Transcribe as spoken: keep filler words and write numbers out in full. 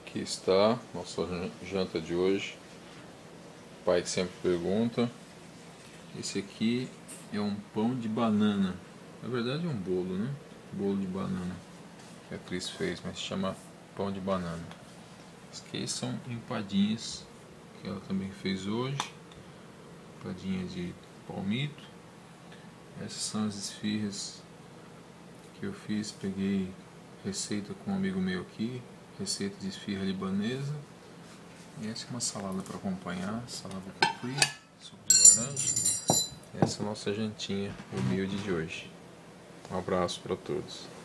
Aqui está nossa janta de hoje. O pai que sempre pergunta. Esse aqui é um pão de banana. Na verdade é um bolo, né? Bolo de banana que a Cris fez, mas se chama pão de banana. As aqui são empadinhas que ela também fez hoje. Empadinha de palmito. Essas são as esfirras que eu fiz. Peguei receita com um amigo meu aqui, receita de esfirra libanesa. E essa é uma salada para acompanhar, salada capri, suco de laranja. Essa é a nossa jantinha humilde de hoje. Um abraço para todos.